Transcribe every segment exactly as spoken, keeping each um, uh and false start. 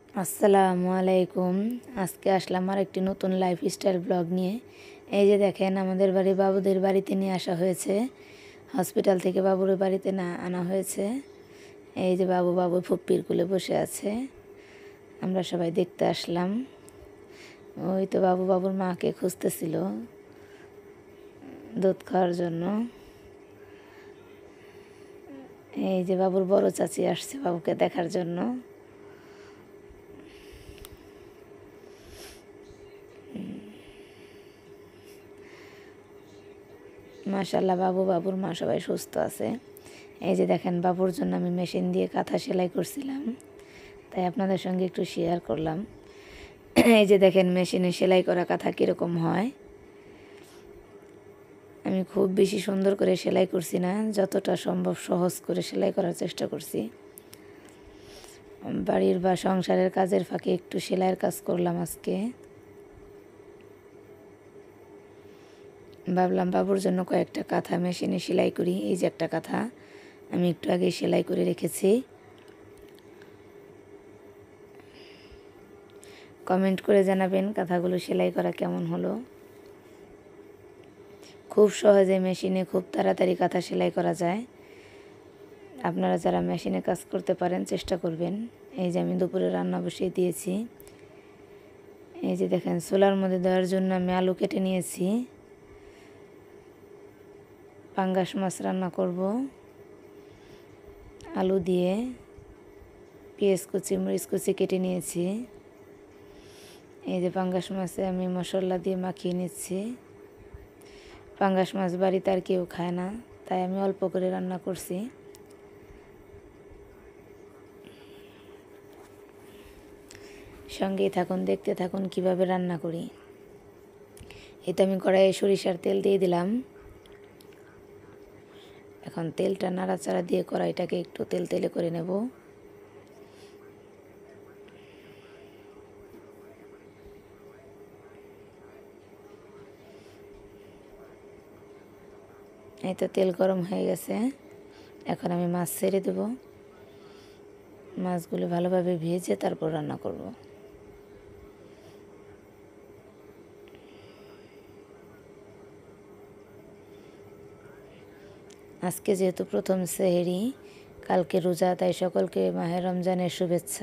আসসালামু আলাইকুম। আজকে আসলাম আর একটি নতুন লাইফস্টাইল ব্লগ নিয়ে। এই যে দেখেন, আমাদের বাড়ি বাবুদের বাড়িতে নিয়ে আসা হয়েছে। হসপিটাল থেকে বাবুর বাড়িতে না আনা হয়েছে। এই যে বাবু বাবু ফুপ্পির কোলে বসে আছে, আমরা সবাই দেখতে আসলাম। ওই তো বাবু বাবুর মাকে খুঁজতেছিল দুধ খাওয়ার জন্য। এই যে বাবুর বড় চাচি আসছে বাবুকে দেখার জন্য। মাশাআল্লাহ, বাবু বাবুর মা সবাই সুস্থ আছে। এই যে দেখেন, বাবুর জন্য আমি মেশিন দিয়ে কাঁথা সেলাই করছিলাম, তাই আপনাদের সঙ্গে একটু শেয়ার করলাম। এই যে দেখেন, মেশিনে সেলাই করা কাঁথা কীরকম হয়। আমি খুব বেশি সুন্দর করে সেলাই করছি না, যতটা সম্ভব সহজ করে সেলাই করার চেষ্টা করছি। বাড়ির বা সংসারের কাজের ফাঁকে একটু সেলাইয়ের কাজ করলাম আজকে। ভাবলাম বাবুর জন্য কয়েকটা কাঁথা মেশিনে সেলাই করি। এই যে একটা কাঁথা আমি একটু আগে সেলাই করে রেখেছি। কমেন্ট করে জানাবেন কাঁথাগুলো সেলাই করা কেমন হলো। খুব সহজে মেশিনে খুব তাড়াতাড়ি কাঁথা সেলাই করা যায়। আপনারা যারা মেশিনে কাজ করতে পারেন চেষ্টা করবেন। এই যে আমি দুপুরে রান্না বসিয়ে দিয়েছি। এই যে দেখেন, চুলার মধ্যে দেওয়ার জন্য আমি আলু কেটে নিয়েছি। পাঙ্গাস মাছ রান্না করব। আলু দিয়ে পেঁয়াজ কুচি মরিচ কুচি কেটে নিয়েছি। এই যে পাঙ্গাস মাছে আমি মশলা দিয়ে মাখিয়ে নিচ্ছি। পাঙ্গাস মাছ বাড়িতে আর কেউ খায় না, তাই আমি অল্প করে রান্না করছি। সঙ্গেই থাকুন, দেখতে থাকুন কিভাবে রান্না করি। এই তো আমি কড়াইয়ে সরিষার তেল দিয়ে দিলাম। এখন তেলটা নাড়াচাড়া দিয়ে কড়াইটাকে একটু তেল তেলে করে নেব। এই তো তেল গরম হয়ে গেছে, এখন আমি মাছ ছেড়ে দেব। মাছগুলো ভালোভাবে ভেজে তারপর রান্না করব। আজকে যেহেতু প্রথম সেহরি, কালকে রোজা, তাই সকলকে মাহে রমজানের শুভেচ্ছা।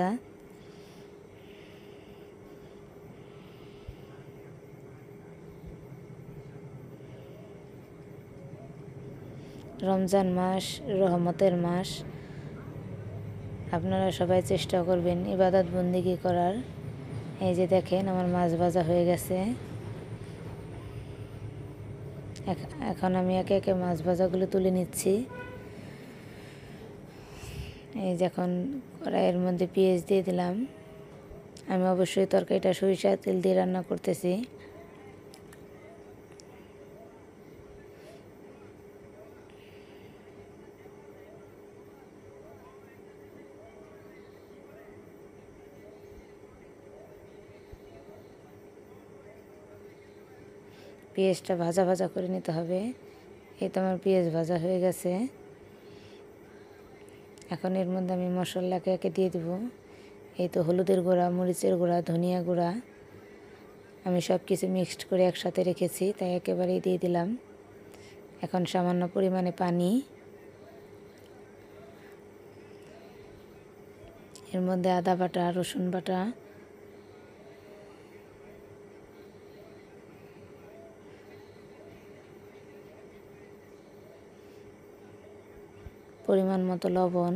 রমজান মাস রহমতের মাস। আপনারা সবাই চেষ্টা করবেন ইবাদত বন্দিগি করার। এই যে দেখেন, আমার মাছ ভাজা হয়ে গেছে। এখন আমি একে একে মাছ ভাজাগুলো তুলে নিচ্ছি। এই যে এখন কড়াইয়ের মধ্যে পেঁয়াজ দিয়ে দিলাম। আমি অবশ্যই তরকারিটা সরিষার তেল দিয়ে রান্না করতেছি। পেঁয়াজটা ভাজা ভাজা করে নিতে হবে। এই তো আমার পেঁয়াজ ভাজা হয়ে গেছে। এখন এর মধ্যে আমি মশলাকে একে দিয়ে দেবো। এই তো হলুদের গুঁড়া, মরিচের গুঁড়া, ধনিয়া গুঁড়া আমি সব কিছু মিক্সড করে একসাথে রেখেছি, তাই একেবারেই দিয়ে দিলাম। এখন সামান্য পরিমাণে পানি। এর মধ্যে আদা বাটা, রসুন বাটা, পরিমাণ মতো লবণ,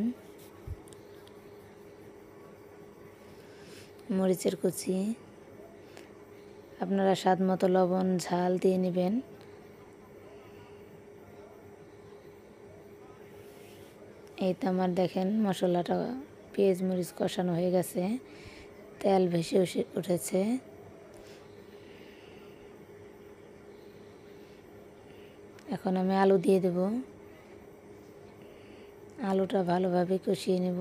মরিচের কুচি। আপনারা স্বাদ মতো লবণ ঝাল দিয়ে নেবেন। এই তো আমার দেখেন মশলাটা পেঁয়াজ মরিচ কষানো হয়ে গেছে, তেল ভেসে উঠেছে। এখন আমি আলু দিয়ে দেব। আলুটা ভালোভাবে কষিয়ে নেব।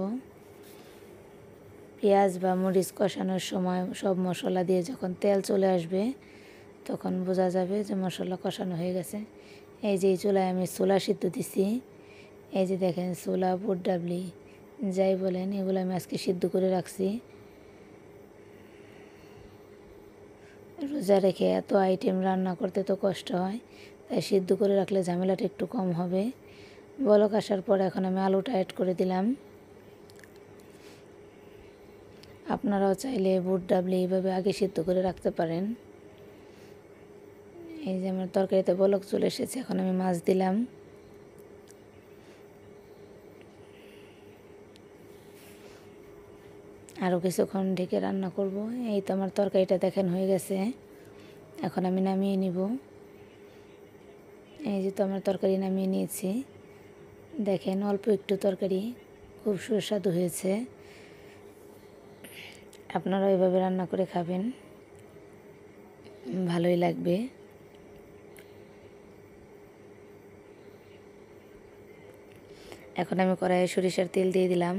পেঁয়াজ বা মরিচ কষানোর সময় সব মশলা দিয়ে যখন তেল চলে আসবে, তখন বোঝা যাবে যে মশলা কষানো হয়ে গেছে। এই যে এই চুলায় আমি ছোলা সিদ্ধ দিছি। এই যে দেখেন, ছোলা বুট ডাবলি যাই বলেন, এগুলো আমি আজকে সিদ্ধ করে রাখছি। রোজা রেখে এত আইটেম রান্না করতে তো কষ্ট হয়, তাই সিদ্ধ করে রাখলে ঝামেলাটা একটু কম হবে। বলক আসার পর এখন আমি আলুটা অ্যাড করে দিলাম। আপনারাও চাইলে বুট ডাবলি এইভাবে আগে সিদ্ধ করে রাখতে পারেন। এই যে আমার তরকারিতে বলক চলে এসেছে, এখন আমি মাছ দিলাম। আরও কিছুক্ষণ ঢেকে রান্না করব। এই তো আমার তরকারিটা দেখেন হয়ে গেছে, এখন আমি নামিয়ে নিব। এই যে তো আমার তরকারি নামিয়ে নিয়েছি, দেখেন অল্প একটু তরকারি, খুব সুস্বাদু হয়েছে। আপনারা এভাবে রান্না করে খাবেন, ভালোই লাগবে। এখন আমি কড়াইয়ে সরিষার তেল দিয়ে দিলাম।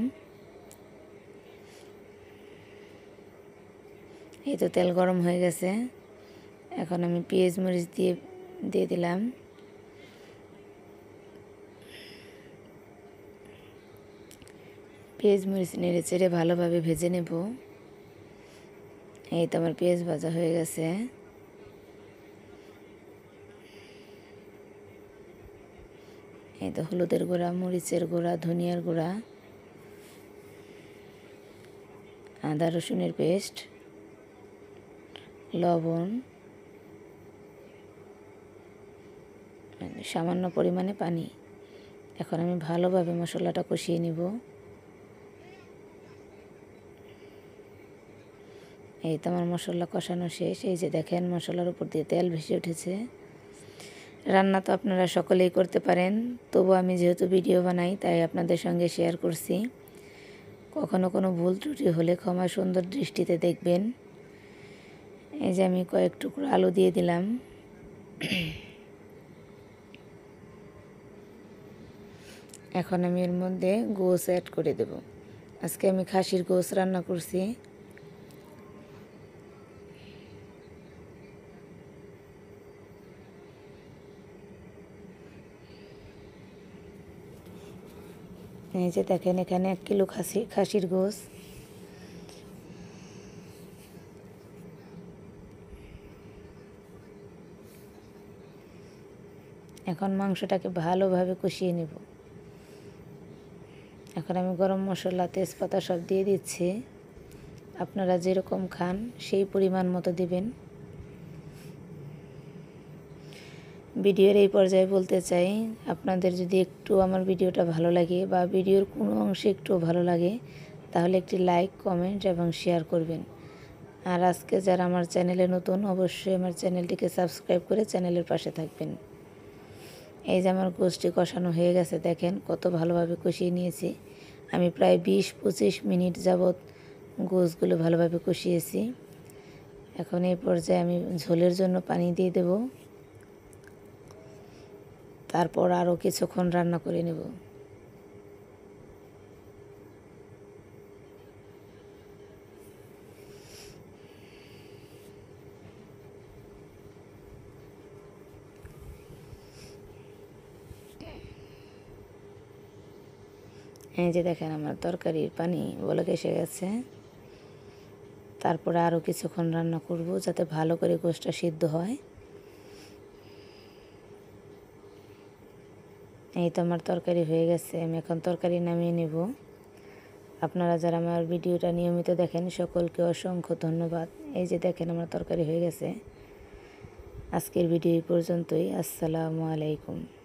এই তো তেল গরম হয়ে গেছে, এখন আমি পেঁয়াজ মরিচ দিয়ে দিয়ে দিলাম। পেঁয়াজ মরিচ নেড়ে চেড়ে ভালোভাবে ভেজে নেব। এই তো আমার পেঁয়াজ ভাজা হয়ে গেছে। এই তো হলুদের গুঁড়া, মরিচের গুঁড়া, ধনিয়ার গুঁড়া, আদা রসুনের পেস্ট, লবণ, সামান্য পরিমাণে পানি। এখন আমি ভালোভাবে মশলাটা কষিয়ে নিব। এই তো আমার মশলা কষানো শেষ। এই যে দেখেন মশলার উপর দিয়ে তেল ভেসে উঠেছে। রান্না তো আপনারা সকলেই করতে পারেন, তবু আমি যেহেতু ভিডিও বানাই তাই আপনাদের সঙ্গে শেয়ার করছি। কখনো কোনো ভুল ত্রুটি হলে ক্ষমা সুন্দর দৃষ্টিতে দেখবেন। এই যে আমি কয়েক টুকরো আলু দিয়ে দিলাম। এখন আমি এর মধ্যে গোশ অ্যাড করে দেব। আজকে আমি খাসির গোশ রান্না করছি। এই যে দেখেন এখানে এক কিলো খাসি খাসির গোশ। এখন মাংসটাকে ভালোভাবে কষিয়ে নেব। এখন আমি গরম মশলা, তেজপাতা সব দিয়ে দিচ্ছি। আপনারা যেরকম খান সেই পরিমাণ মতো দিবেন। ভিডিওর এই পর্যায়ে বলতে চাই, আপনাদের যদি একটু আমার ভিডিওটা ভালো লাগে বা ভিডিওর কোনো অংশে একটু ভালো লাগে তাহলে একটি লাইক, কমেন্ট এবং শেয়ার করবেন। আর আজকে যারা আমার চ্যানেলে নতুন, অবশ্যই আমার চ্যানেলটিকে সাবস্ক্রাইব করে চ্যানেলের পাশে থাকবেন। এই যে আমার গোশটি কষানো হয়ে গেছে, দেখেন কত ভালোভাবে কষিয়ে নিয়েছি। আমি প্রায় বিশ পঁচিশ মিনিট যাবৎ গোশগুলো ভালোভাবে কষিয়েছি। এখন এই পর্যায়ে আমি ঝোলের জন্য পানি দিয়ে দেব, তারপর আরও কিছুক্ষণ রান্না করে নেব। এই যে দেখেন আমার তরকারির পানি বলক এসে গেছে। তারপরে আরও কিছুক্ষণ রান্না করব যাতে ভালো করে গোশটা সিদ্ধ হয়। এই তো আমার তরকারি হয়ে গেছে, আমি এখন তরকারি নামিয়ে নেব। আপনারা যারা আমার ভিডিওটা নিয়মিত দেখেন সকলকে অসংখ্য ধন্যবাদ। এই যে দেখেন আমার তরকারি হয়ে গেছে। আজকের ভিডিও এই পর্যন্তই। আসসালামু আলাইকুম।